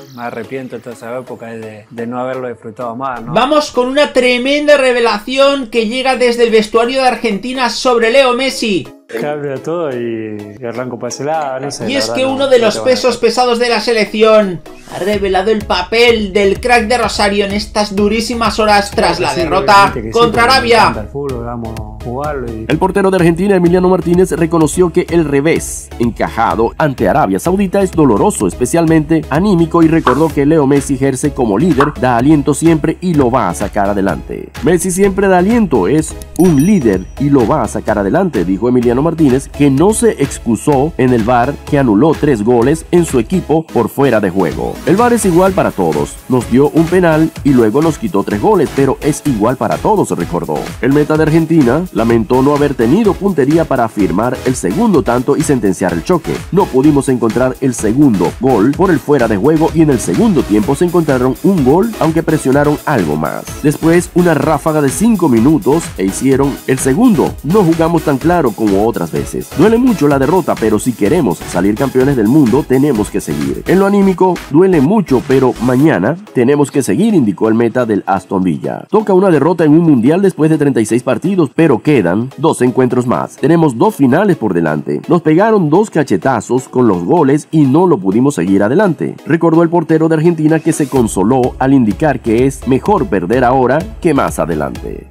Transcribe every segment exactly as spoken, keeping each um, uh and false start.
me arrepiento de toda esa época de, de no haberlo disfrutado más, ¿no? Vamos con una tremenda revelación que llega desde el vestuario de Argentina sobre Leo Messi. Cambia todo y, y arranco para ese lado, no sé. Y es que uno de los pesos pesados de la selección ha revelado el papel del crack de Rosario en estas durísimas horas tras la derrota contra Arabia. El portero de Argentina, Emiliano Martínez, reconoció que el revés encajado ante Arabia Saudita es doloroso, especialmente anímico, y recordó que Leo Messi ejerce como líder, da aliento siempre y lo va a sacar adelante. Messi siempre da aliento, es un líder y lo va a sacar adelante, dijo Emiliano Martínez, que no se excusó en el V A R que anuló tres goles en su equipo por fuera de juego. El V A R es igual para todos, nos dio un penal y luego nos quitó tres goles, pero es igual para todos, recordó. El meta de Argentina lamentó no haber tenido puntería para firmar el segundo tanto y sentenciar el choque. No pudimos encontrar el segundo gol por el fuera de juego y en el segundo tiempo se encontraron un gol, aunque presionaron algo más. Después una ráfaga de cinco minutos e hicieron el segundo. No jugamos tan claro como otras veces. Duele mucho la derrota, pero si queremos salir campeones del mundo tenemos que seguir. En lo anímico duele mucho, pero mañana tenemos que seguir, indicó el meta del Aston Villa. Toca una derrota en un mundial después de treinta y seis partidos, pero quedan dos encuentros más. Tenemos dos finales por delante. Nos pegaron dos cachetazos con los goles y no lo pudimos seguir adelante, recordó el portero de Argentina, que se consoló al indicar que es mejor perder ahora que más adelante.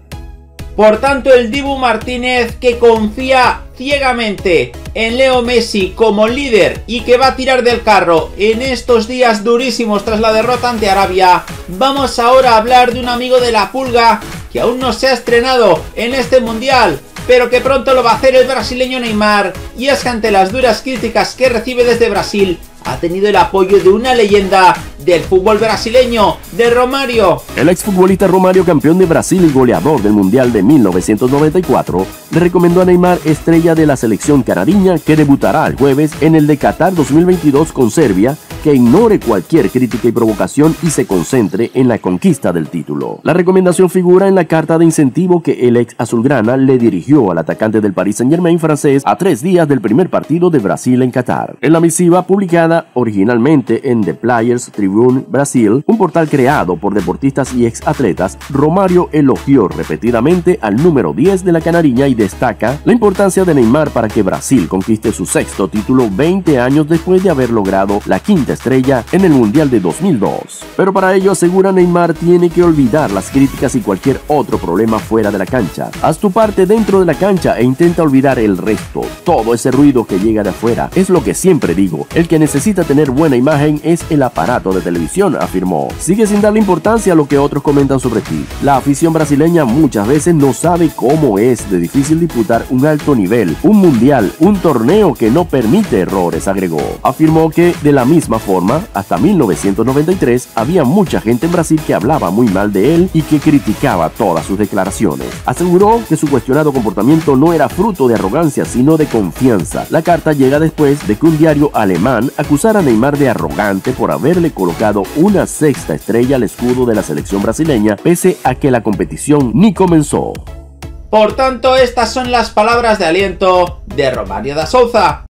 Por tanto, el Dibu Martínez, que confía ciegamente en Leo Messi como líder y que va a tirar del carro en estos días durísimos tras la derrota ante Arabia, vamos ahora a hablar de un amigo de la Pulga que aún no se ha estrenado en este mundial, pero que pronto lo va a hacer el brasileño Neymar, y es que ante las duras críticas que recibe desde Brasil, ha tenido el apoyo de una leyenda del fútbol brasileño, de Romario. El exfutbolista Romario, campeón de Brasil y goleador del Mundial de mil novecientos noventa y cuatro, le recomendó a Neymar, estrella de la selección canariña, que debutará el jueves en el de Qatar dos mil veintidós con Serbia, que ignore cualquier crítica y provocación y se concentre en la conquista del título. La recomendación figura en la carta de incentivo que el ex azulgrana le dirigió al atacante del Paris Saint-Germain francés a tres días del primer partido de Brasil en Qatar. En la misiva, publicada originalmente en The Players Tribune Brasil, un portal creado por deportistas y ex atletas, Romario elogió repetidamente al número diez de la canariña y destaca la importancia de Neymar para que Brasil conquiste su sexto título veinte años después de haber logrado la quinta estrella en el Mundial de dos mil dos. Pero para ello, asegura Neymar, tiene que olvidar las críticas y cualquier otro problema fuera de la cancha. Haz tu parte dentro de la cancha e intenta olvidar el resto. Todo ese ruido que llega de afuera. Es lo que siempre digo, el que necesita tener buena imagen es el aparato de televisión, afirmó. Sigue sin darle importancia a lo que otros comentan sobre ti. La afición brasileña muchas veces no sabe cómo es de difícil disputar un alto nivel, un mundial, un torneo que no permite errores, agregó. Afirmó que de la misma forma, hasta mil novecientos noventa y tres había mucha gente en Brasil que hablaba muy mal de él y que criticaba todas sus declaraciones. Aseguró que su cuestionado comportamiento no era fruto de arrogancia, sino de confianza. La carta llega después de que un diario alemán acusara a Neymar de arrogante por haberle colocado una sexta estrella al escudo de la selección brasileña, pese a que la competición ni comenzó. Por tanto, estas son las palabras de aliento de Romario da Souza.